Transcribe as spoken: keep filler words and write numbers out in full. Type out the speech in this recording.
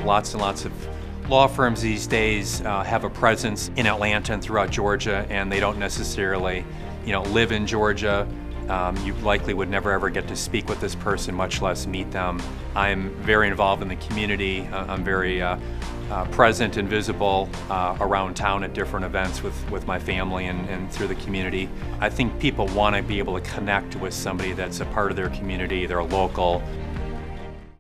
Lots and lots of law firms these days uh, have a presence in Atlanta and throughout Georgia, and they don't necessarily, you know, live in Georgia. Um, you likely would never ever get to speak with this person, much less meet them. I'm very involved in the community. Uh, I'm very uh, uh, present and visible uh, around town at different events with, with my family and, and through the community. I think people want to be able to connect with somebody that's a part of their community, they're local,